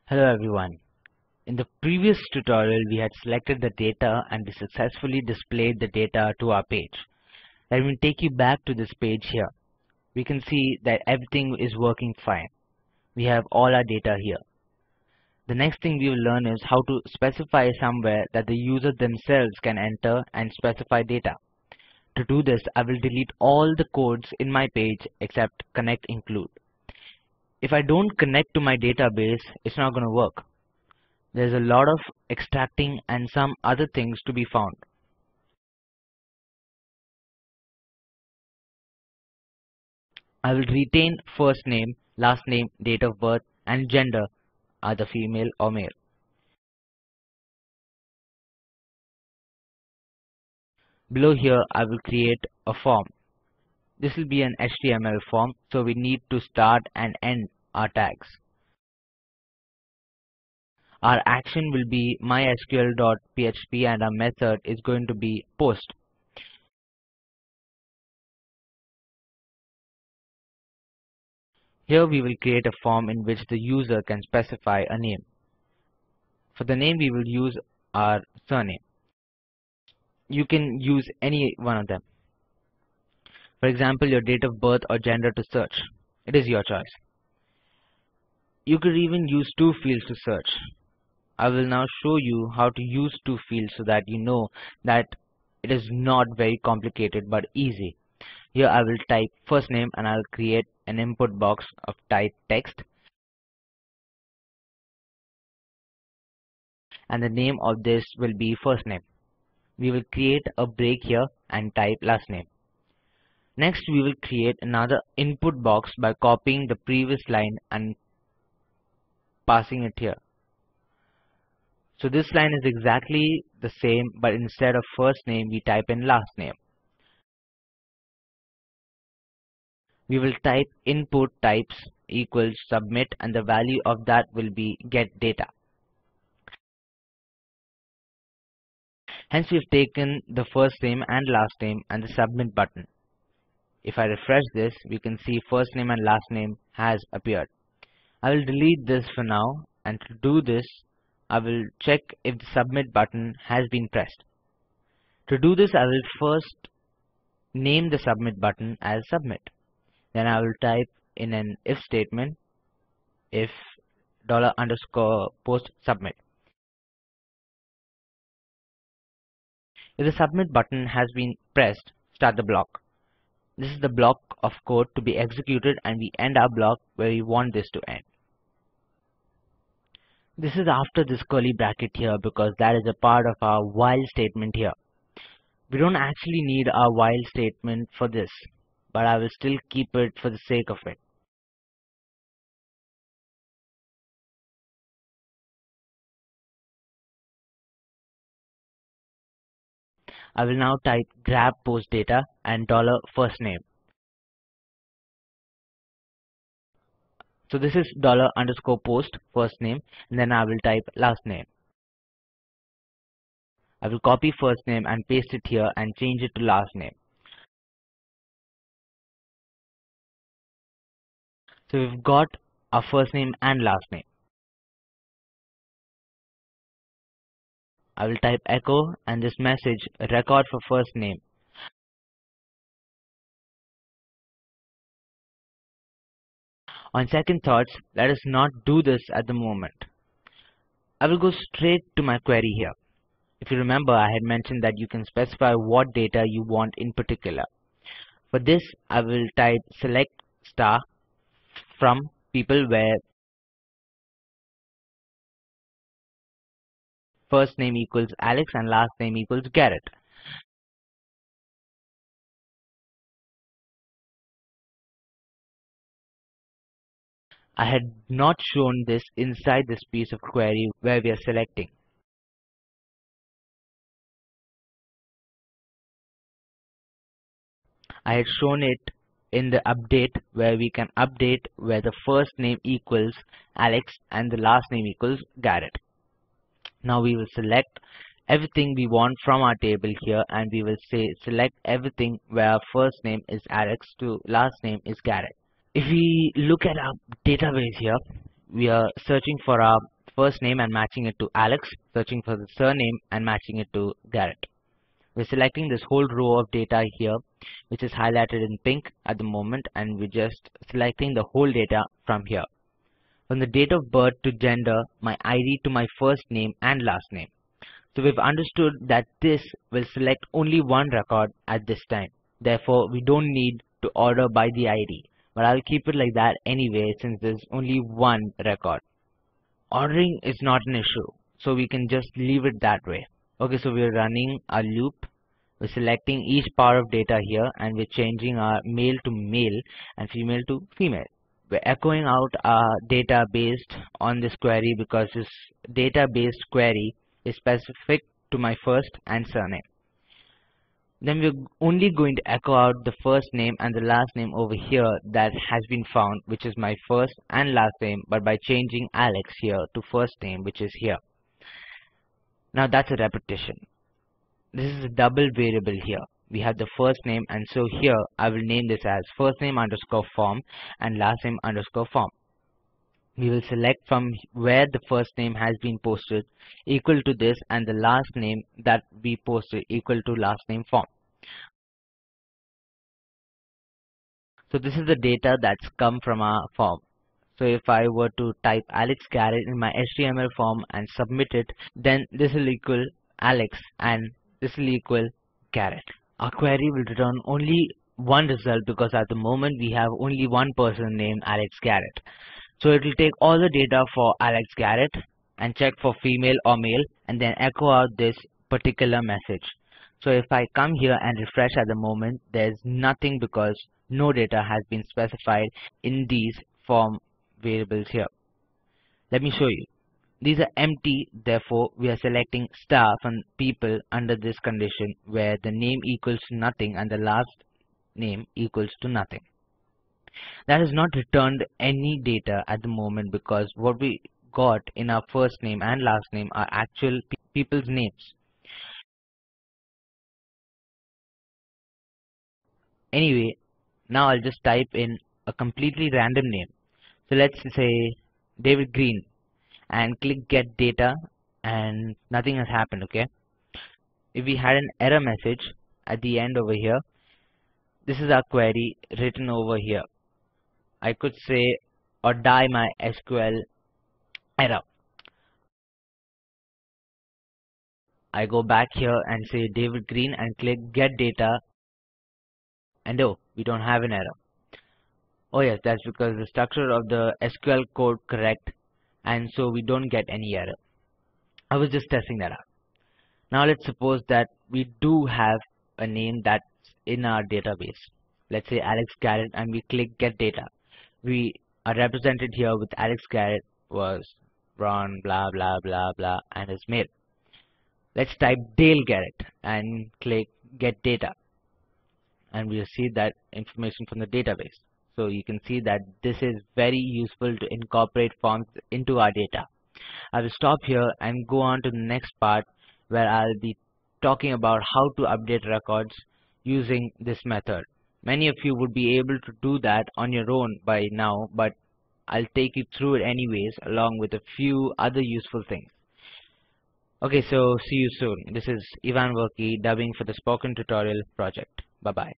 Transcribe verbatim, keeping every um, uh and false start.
Hello everyone. In the previous tutorial we had selected the data and we successfully displayed the data to our page. Let me take you back to this page here. We can see that everything is working fine. We have all our data here. The next thing we will learn is how to specify somewhere that the user themselves can enter and specify data. To do this, I will delete all the codes in my page except connect include. If I don't connect to my database, it's not going to work. There's a lot of extracting and some other things to be found. I will retain first name, last name, date of birth and gender, either female or male. Below here I will create a form. This will be an H T M L form, so we need to start and end our tags. Our action will be mysql.php and our method is going to be post. Here we will create a form in which the user can specify a name. For the name we will use our surname. You can use any one of them. For example, your date of birth or gender to search. It is your choice. You could even use two fields to search. I will now show you how to use two fields so that you know that it is not very complicated but easy. Here I will type first name and I will create an input box of type text. And the name of this will be first name. We will create a break here and type last name. Next we will create another input box by copying the previous line and passing it here. So this line is exactly the same, but instead of first name we type in last name. We will type input types equals submit and the value of that will be get data. Hence we've taken the first name and last name and the submit button. If I refresh this, we can see first name and last name has appeared. I will delete this for now, and to do this I will check if the submit button has been pressed. To do this I will first name the submit button as submit. Then I will type in an if statement if dollar underscore post submit. If the submit button has been pressed, start the block. This is the block of code to be executed and we end our block where we want this to end. This is after this curly bracket here because that is a part of our while statement here. We don't actually need our while statement for this, but I will still keep it for the sake of it. I will now type grab post data and dollar first name. So this is dollar underscore post first name and then I will type last name. I will copy first name and paste it here and change it to last name. So we've got our first name and last name. I will type echo and this message record for first name. On second thoughts, let us not do this at the moment. I will go straight to my query here. If you remember, I had mentioned that you can specify what data you want in particular. For this, I will type select star from people where first name equals Alex and last name equals Garrett. I had not shown this inside this piece of query where we are selecting. I had shown it in the update where we can update where the first name equals Alex and the last name equals Garrett. Now we will select everything we want from our table here and we will say select everything where our first name is Alex to last name is Garrett. If we look at our database here, we are searching for our first name and matching it to Alex, searching for the surname and matching it to Garrett. We're selecting this whole row of data here, which is highlighted in pink at the moment, and we're just selecting the whole data from here. From the date of birth to gender, my I D to my first name and last name. So we've understood that this will select only one record at this time. Therefore, we don't need to order by the I D, but I'll keep it like that anyway since there's only one record. Ordering is not an issue, so we can just leave it that way. Okay, so we're running a loop. We're selecting each part of data here, and we're changing our male to male and female to female. We're echoing out our data based on this query because this data-based query is specific to my first and surname. Then we're only going to echo out the first name and the last name over here that has been found, which is my first and last name, but by changing Alex here to first name, which is here. Now that's a repetition. This is a double variable here. We have the first name, and so here I will name this as first name underscore form and last name underscore form. We will select from where the first name has been posted equal to this, and the last name that we posted equal to last name form. So this is the data that's come from our form. So if I were to type Alex Garrett in my H T M L form and submit it, then this will equal Alex and this will equal Garrett. Our query will return only one result because at the moment we have only one person named Alex Garrett. So it will take all the data for Alex Garrett and check for female or male and then echo out this particular message. So if I come here and refresh at the moment, there's nothing because no data has been specified in these form variables here. Let me show you. These are empty, therefore we are selecting star from people under this condition where the name equals to nothing and the last name equals to nothing. That has not returned any data at the moment because what we got in our first name and last name are actual pe people's names. Anyway, now I'll just type in a completely random name. So let's say David Green and click get data and nothing has happened. Okay, if we had an error message at the end over here, this is our query written over here. I could say or die my S Q L error. I go back here and say David Green and click get data, and oh, we don't have an error. Oh yes, that's because the structure of the S Q L code correct, and so we don't get any error. I was just testing that out. Now let's suppose that we do have a name that's in our database. Let's say Alex Garrett, and we click get data. We are represented here with Alex Garrett was Ron blah blah blah blah and his male. Let's type Dale Garrett and click get data, and we'll see that information from the database. So you can see that this is very useful to incorporate forms into our data. I will stop here and go on to the next part where I'll be talking about how to update records using this method. Many of you would be able to do that on your own by now, but I'll take you through it anyways along with a few other useful things. Okay, so see you soon. This is Ivan Verkey dubbing for the Spoken Tutorial project. Bye bye.